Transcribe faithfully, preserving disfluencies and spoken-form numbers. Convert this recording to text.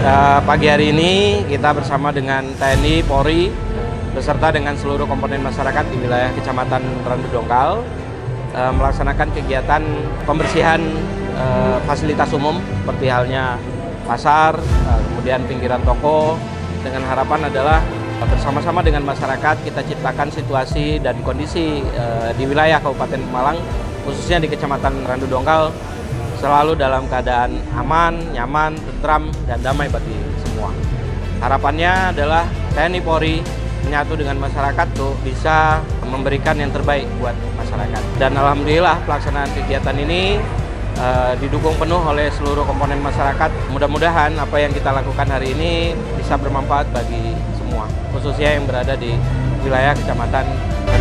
Uh, pagi hari ini kita bersama dengan T N I, Polri, beserta dengan seluruh komponen masyarakat di wilayah Kecamatan Randu Dongkal uh, melaksanakan kegiatan pembersihan uh, fasilitas umum seperti halnya pasar, uh, kemudian pinggiran toko, dengan harapan adalah uh, bersama-sama dengan masyarakat kita ciptakan situasi dan kondisi uh, di wilayah Kabupaten Pemalang, khususnya di Kecamatan Randu Dongkal, selalu dalam keadaan aman, nyaman, tentram, dan damai bagi semua. Harapannya adalah T N I Polri menyatu dengan masyarakat tuh bisa memberikan yang terbaik buat masyarakat. Dan alhamdulillah pelaksanaan kegiatan ini uh, didukung penuh oleh seluruh komponen masyarakat. Mudah-mudahan apa yang kita lakukan hari ini bisa bermanfaat bagi semua, khususnya yang berada di wilayah Kecamatan